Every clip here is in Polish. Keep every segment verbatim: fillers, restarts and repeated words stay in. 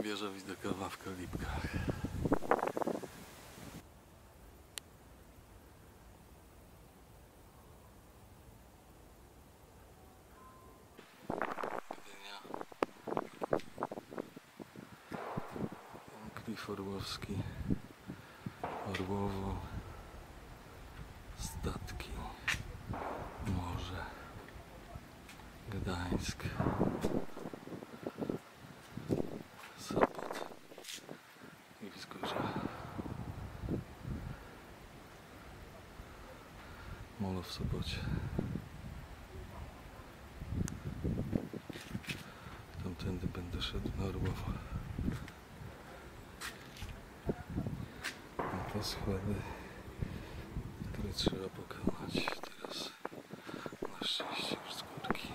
wieża widokowa w Kolibkach. Gdynia. Klif Orłowski, Orłowo, statki, morze, Gdańsk, Sopot i Wzgórza. Molo w Sopocie. Tamtędy będę szedł na Orłowo. Na te schody, które trzeba pokonać teraz. Na szczęście już z górki.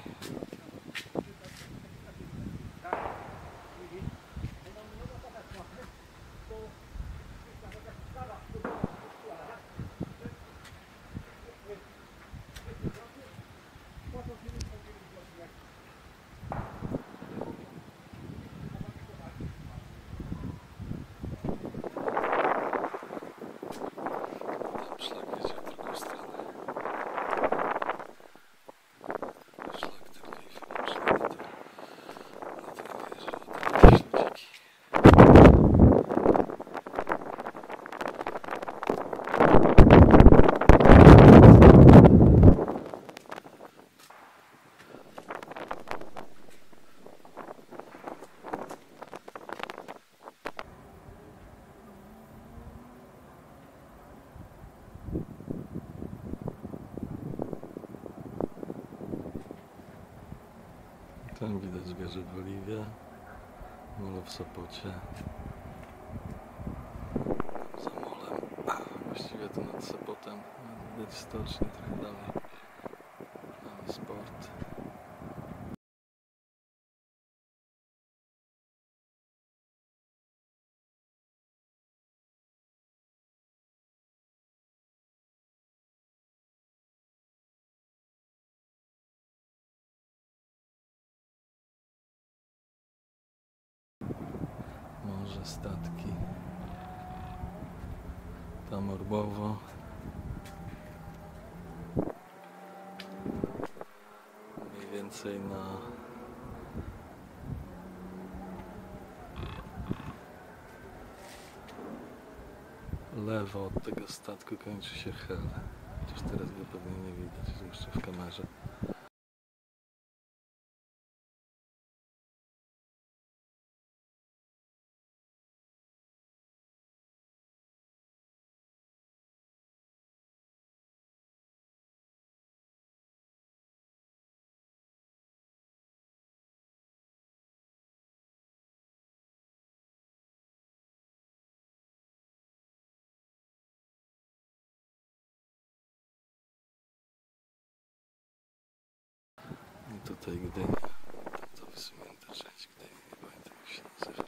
Tam widać wieżę Boliwia, molo w Sopocie. Za molem, a właściwie to nad Sopotem, widać stocznię trochę dalej. Mamy sport. Morze, statki. Tam Orłowo. Mniej więcej na lewo od tego statku kończy się Hel. Chociaż teraz go pewnie nie widać, zwłaszcza w kamerze. I tutaj Gdynia, to wysunięta część Gdyni, nie pamiętam jak się nazywa.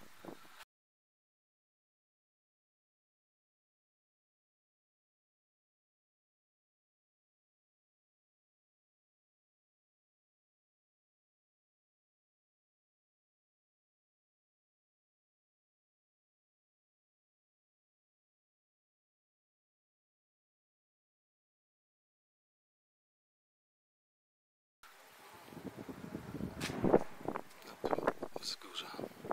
Wzgórza.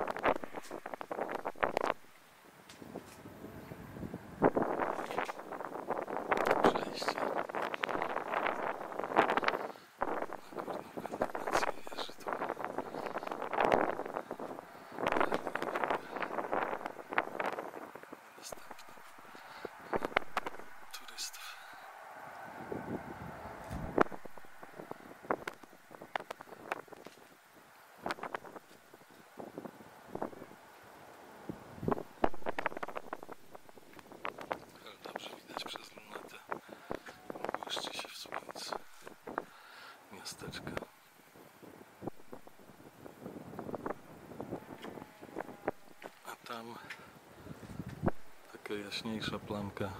Przejście na górną kondygnacji wieży tu. Dostępna turystów. Dobrze widać przez lunetę. Błyszczy się w słońcu miasteczko. A tam taka jaśniejsza plamka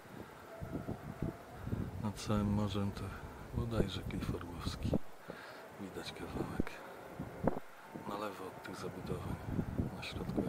nad całym morzem to bodajże Klif Orłowski. Widać kawałek na lewo od tych zabudowań na środku